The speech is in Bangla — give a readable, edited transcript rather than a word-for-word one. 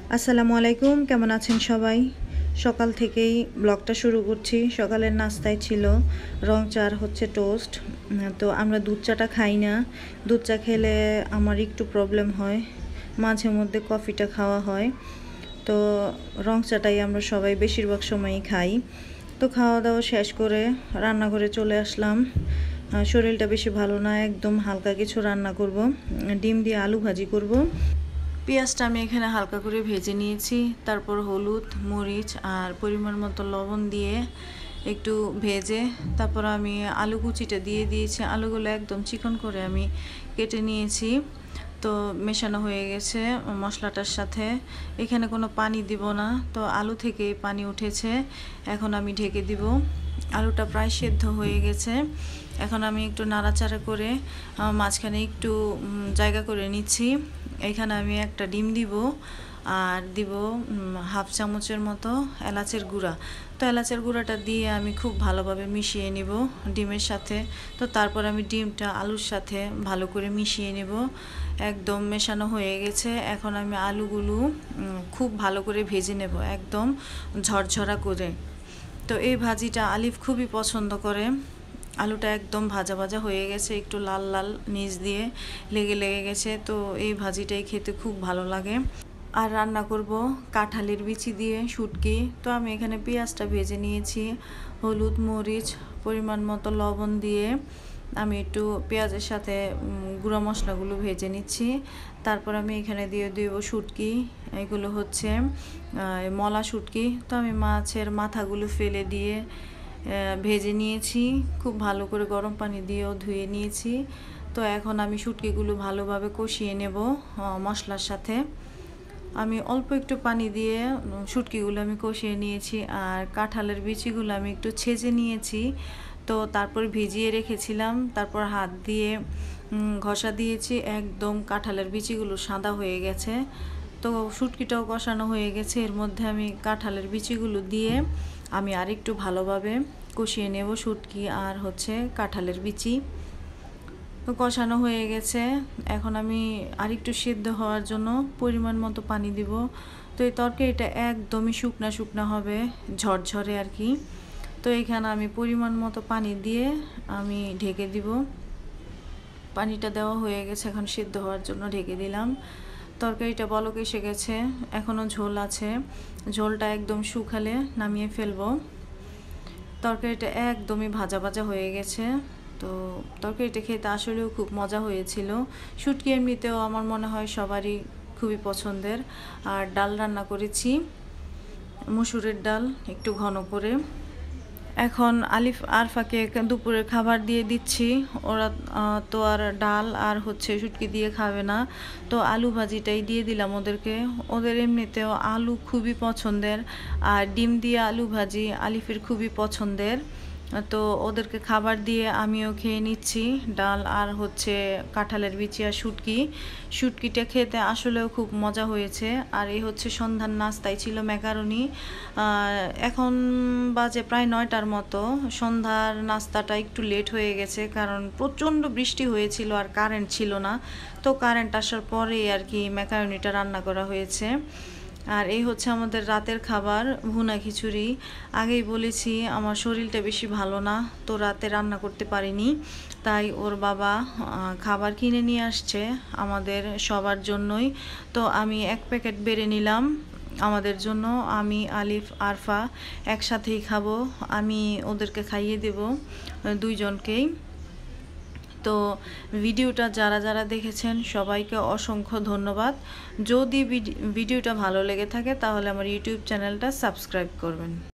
আসসালামু আলাইকুম, কেমন আছেন সবাই? সকাল থেকেই ব্লগটা শুরু করছি। সকালের নাস্তায় ছিল রং চা আর হচ্ছে টোস্ট। তো আমরা দুধ চাটা খাই না। দুধ চা খেলে আমার একটু প্রবলেম হয়, মাঝে মধ্যে কফিটা খাওয়া হয়। তো রং চাটাই আমরা সবাই বেশিরভাগ সময়ই খাই। তো খাওয়া দাওয়া শেষ করে রান্নাঘরে চলে আসলাম। শরীরটা বেশি ভালো না, একদম হালকা কিছু রান্না করব। ডিম দিয়ে আলু ভাজি করব। পেঁয়াজটা আমি এখানে হালকা করে ভেজে নিয়েছি, তারপর হলুদ মরিচ আর পরিমাণ মতো লবণ দিয়ে একটু ভেজে তারপর আমি আলু কুচিটা দিয়ে দিয়েছি। আলুগুলো একদম চিকন করে আমি কেটে নিয়েছি। তো মেশানো হয়ে গেছে মশলাটার সাথে। এখানে কোনো পানি দিব না, তো আলু থেকে পানি উঠেছে। এখন আমি ঢেকে দিব। আলুটা প্রায় সেদ্ধ হয়ে গেছে। এখন আমি একটু নাড়াচাড়া করে মাঝখানে একটু জায়গা করে নিচ্ছি। এখানে আমি একটা ডিম দিব আর দিব হাফ চামচের মতো এলাচের গুঁড়া। তো এলাচের গুঁড়াটা দিয়ে আমি খুব ভালোভাবে মিশিয়ে নিব ডিমের সাথে। তো তারপর আমি ডিমটা আলুর সাথে ভালো করে মিশিয়ে নেব। একদম মেশানো হয়ে গেছে। এখন আমি আলুগুলো খুব ভালো করে ভেজে নেব, একদম ঝরঝরা করে। তো এই ভাজিটা আলিফ খুবই পছন্দ করে। আলুটা একদম ভাজা ভাজা হয়ে গেছে, একটু লাল লাল নিচ দিয়ে লেগে গেছে। তো এই ভাজিটাই খেতে খুব ভালো লাগে। আর রান্না করব কাঁঠালের বিচি দিয়ে শুটকি। তো আমি এখানে পেঁয়াজটা ভেজে নিয়েছি, হলুদ মরিচ পরিমাণ মতো লবণ দিয়ে আমি একটু পেঁয়াজের সাথে গুঁড়া মশলাগুলো ভেজে নিচ্ছি। তারপর আমি এখানে দিয়ে দেব শুটকি। এগুলো হচ্ছে মলা শুটকি। তো আমি মাছের মাথাগুলো ফেলে দিয়ে ভেজে নিয়েছি, খুব ভালো করে গরম পানি দিয়েও ধুয়ে নিয়েছি। তো এখন আমি শুটকিগুলো ভালোভাবে কষিয়ে নেব মশলার সাথে। আমি অল্প একটু পানি দিয়ে শুটকিগুলো আমি কষিয়ে নিয়েছি। আর কাঁঠালের বিচিগুলো আমি একটু ছেঁচে নিয়েছি। তো তারপর ভিজিয়ে রেখেছিলাম, তারপর হাত দিয়ে ঘষা দিয়েছি, একদম কাঁঠালের বিচিগুলো সাদা হয়ে গেছে। তো শুটকিটাও কষানো হয়ে গেছে। এর মধ্যে আমি কাঁঠালের বিচিগুলো দিয়ে আমি আরেকটু ভালোভাবে কষিয়ে নেব শুটকি আর হচ্ছে কাঁঠালের বিচি। তো কষানো হয়ে গেছে। এখন আমি আরেকটু সিদ্ধ হওয়ার জন্য পরিমাণ মতো পানি দিব। তো এই তরকারিটা একদমই শুকনা শুকনা হবে, ঝরঝরে আর কি। তো এখানে আমি পরিমাণ মতো পানি দিয়ে আমি ঢেকে দিব। পানিটা দেওয়া হয়ে গেছে, এখন সিদ্ধ হওয়ার জন্য ঢেকে দিলাম। তরকারিটা বলক এসে গেছে, এখনও ঝোল আছে। ঝোলটা একদম শুকালে নামিয়ে ফেলবো। তরকারিটা একদমই ভাজা ভাজা হয়ে গেছে। তো তরকারিটা খেতে আসলেও খুব মজা হয়েছিল। শুটকি এমনিতেও আমার মনে হয় সবারই খুবই পছন্দের। আর ডাল রান্না করেছি, মসুরের ডাল একটু ঘন করে। এখন আলিফ আরফাকে দুপুরের খাবার দিয়ে দিচ্ছি। ওরা তো আর ডাল আর হচ্ছে শুটকি দিয়ে খাবে না, তো আলু ভাজিটাই দিয়ে দিলাম ওদেরকে। ওদের এমনিতেও আলু খুবই পছন্দের, আর ডিম দিয়ে আলু ভাজি আলিফের খুবই পছন্দের। তো ওদেরকে খাবার দিয়ে আমিও খেয়ে নিচ্ছি ডাল আর হচ্ছে কাঁঠালের বিচি আর শুটকিটা খেতে আসলেও খুব মজা হয়েছে। আর এই হচ্ছে সন্ধ্যার নাস্তায় ছিল ম্যাকারনি। এখন বাজে প্রায় 9টার মতো। সন্ধ্যার নাস্তাটা একটু লেট হয়ে গেছে, কারণ প্রচণ্ড বৃষ্টি হয়েছিল আর কারেন্ট ছিল না। তো কারেন্ট আসার পরেই আর কি ম্যাকারনিটা রান্না করা হয়েছে। আর এই হচ্ছে আমাদের রাতের খাবার, ভুনা খিচুড়ি। আগেই বলেছি আমার শরীরটা বেশি ভালো না, তো রাতে রান্না করতে পারিনি। তাই ওর বাবা খাবার কিনে নিয়ে আসছে আমাদের সবার জন্যই। তো আমি 1 প্যাকেট বেড়ে নিলাম আমাদের জন্য। আমি আলিফ আরফা একসাথেই খাবো। আমি ওদেরকে খাইয়ে দেব দুইজনকেই। তো ভিডিওটা যারা যারা দেখেছেন সবাইকে অসংখ্য ধন্যবাদ। যদি ভিডিওটা ভালো লেগে থাকে তাহলে আমার ইউটিউব চ্যানেলটা সাবস্ক্রাইব করবেন।